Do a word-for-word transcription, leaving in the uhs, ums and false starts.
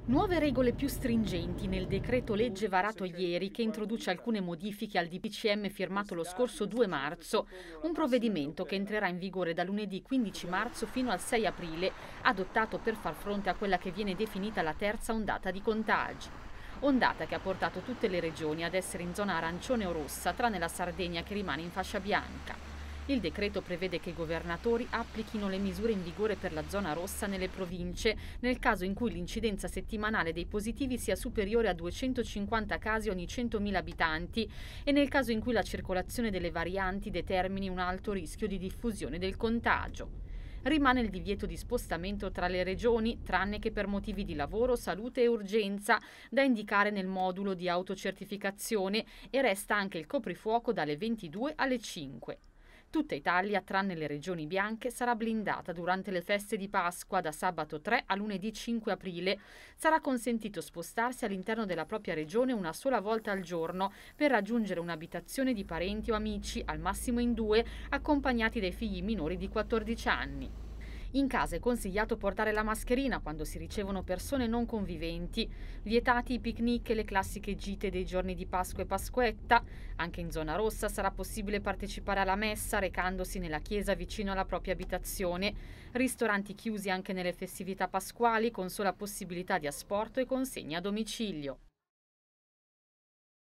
Nuove regole più stringenti nel decreto legge varato ieri che introduce alcune modifiche al D P C M firmato lo scorso due marzo, un provvedimento che entrerà in vigore da lunedì quindici marzo fino al sei aprile, adottato per far fronte a quella che viene definita la terza ondata di contagi. Ondata che ha portato tutte le regioni ad essere in zona arancione o rossa, tranne la Sardegna che rimane in fascia bianca. Il decreto prevede che i governatori applichino le misure in vigore per la zona rossa nelle province nel caso in cui l'incidenza settimanale dei positivi sia superiore a duecentocinquanta casi ogni centomila abitanti e nel caso in cui la circolazione delle varianti determini un alto rischio di diffusione del contagio. Rimane il divieto di spostamento tra le regioni, tranne che per motivi di lavoro, salute e urgenza, da indicare nel modulo di autocertificazione, e resta anche il coprifuoco dalle ventidue alle cinque. Tutta Italia, tranne le regioni bianche, sarà blindata durante le feste di Pasqua da sabato tre a lunedì cinque aprile. Sarà consentito spostarsi all'interno della propria regione una sola volta al giorno per raggiungere un'abitazione di parenti o amici, al massimo in due, accompagnati dai figli minori di quattordici anni. In casa è consigliato portare la mascherina quando si ricevono persone non conviventi, vietati i picnic e le classiche gite dei giorni di Pasqua e Pasquetta. Anche in zona rossa sarà possibile partecipare alla messa recandosi nella chiesa vicino alla propria abitazione, ristoranti chiusi anche nelle festività pasquali con sola possibilità di asporto e consegna a domicilio.